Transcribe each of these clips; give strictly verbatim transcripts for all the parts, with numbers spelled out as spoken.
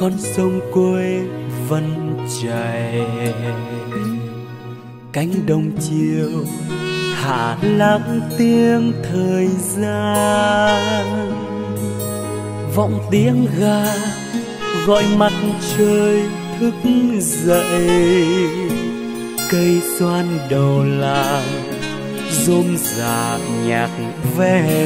con sông quê vẫn chảy, cánh đồng chiều hạ lắng tiếng thời gian, vọng tiếng gà gọi mặt trời thức dậy, cây xoan đầu làng rôm rả nhạc ve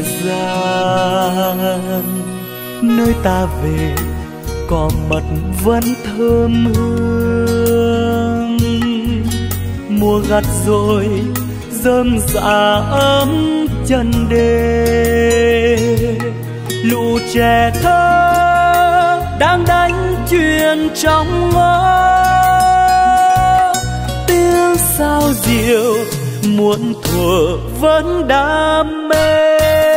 gian. Nơi ta về cỏ mật vẫn thơm hương, mùa gặt rồi rơm rạ ấm chân đê, lũ trẻ thơ đang đánh chuyền trong ngõ, tiếng sao diệu muộn thuở vẫn đam mê.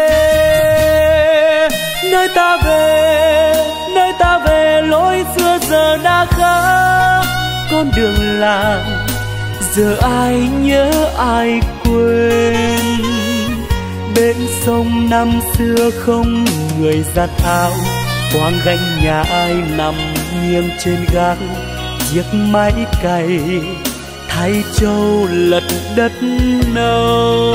Nơi ta về, nơi ta về lối xưa giờ đã khác, con đường làng giờ ai nhớ ai quên. Bên sông năm xưa không người giặt áo, quang gánh nhà ai nằm nghiêng trên gác, chiếc máy cày thay trâu lật đất nâu.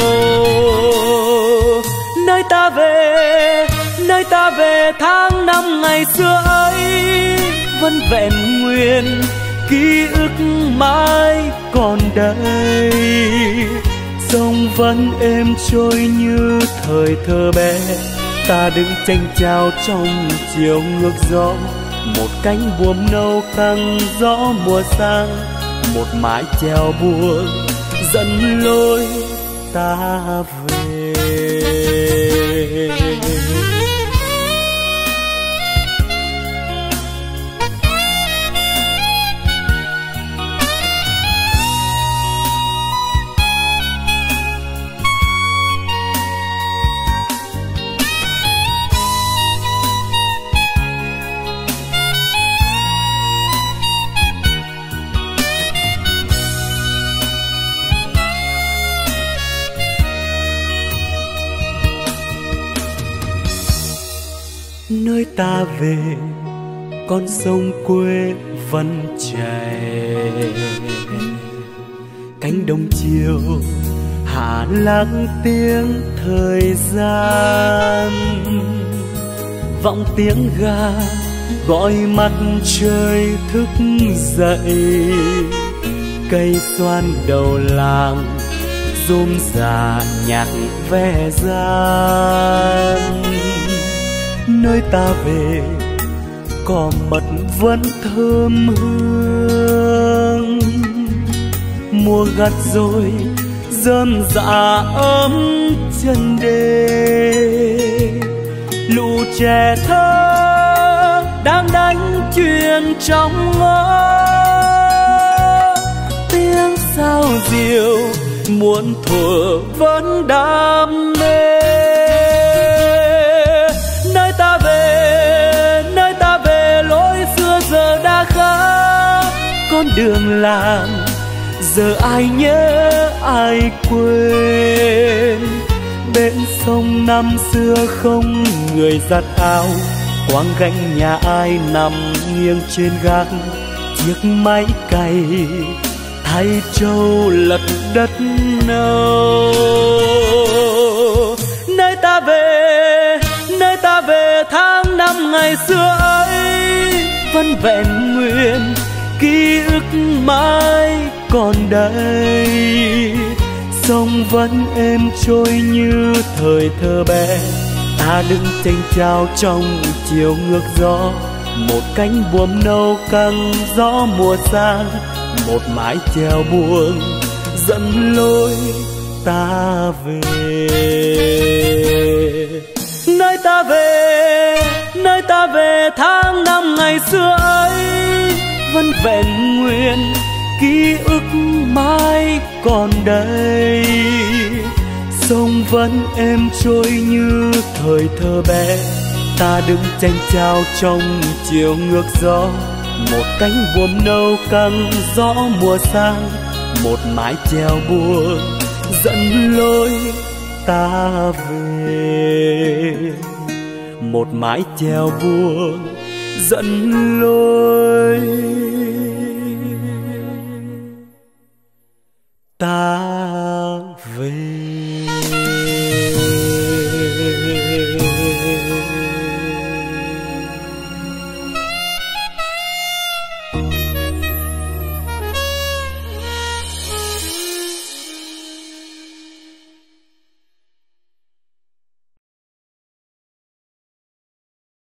Nơi ta về, nơi ta về tháng năm ngày xưa ấy vẫn vẹn nguyên, ký ức mãi còn đây. Sông vẫn êm trôi như thời thơ bé, ta đứng chênh chao trong chiều ngược gió, một cánh buồm nâu căng gió mùa sang, một mái chèo buồn dẫn lối ta về. Nơi ta về con sông quê vẫn chảy, cánh đồng chiều hạ lắng tiếng thời gian, vọng tiếng gà gọi mặt trời thức dậy, cây xoan đầu làng rôm rả nhạc ve gian. Nơi ta về cỏ mật vẫn thơm hương, mùa gặt rồi rơm rạ ấm chân đê, lũ trẻ thơ đang đánh chuyền trong ngõ, tiếng sao diệu muộn thuở vẫn đam mê. Nơi ta về, nơi ta về lối xưa giờ đã khác, con đường làng giờ ai nhớ ai quên. Bên sông năm xưa không người giặt áo, quang gánh nhà ai nằm nghiêng trên gác, chiếc máy cày thay trâu lật đất nâu. Nơi ta về, nơi ta về tháng năm ngày xưa ấy vẫn vẹn nguyên, ký ức mãi còn đây. Sông vẫn êm trôi như thời thơ bé, ta đứng chênh chao trong chiều ngược gió, một cánh buồm nâu căng gió mùa sang, một mái chèo buồn dẫn lối ta về. Nơi ta về, nơi ta về tháng năm ngày xưa ấy vẫn vẹn nguyên, ký ức mãi còn đây. Sông vẫn êm trôi như thời thơ bé, ta đứng chênh chao trong chiều ngược gió, một cánh buồm nâu căng gió mùa sang, một mái chèo buồn dẫn lối ta về. Một mái chèo buồn dẫn lối.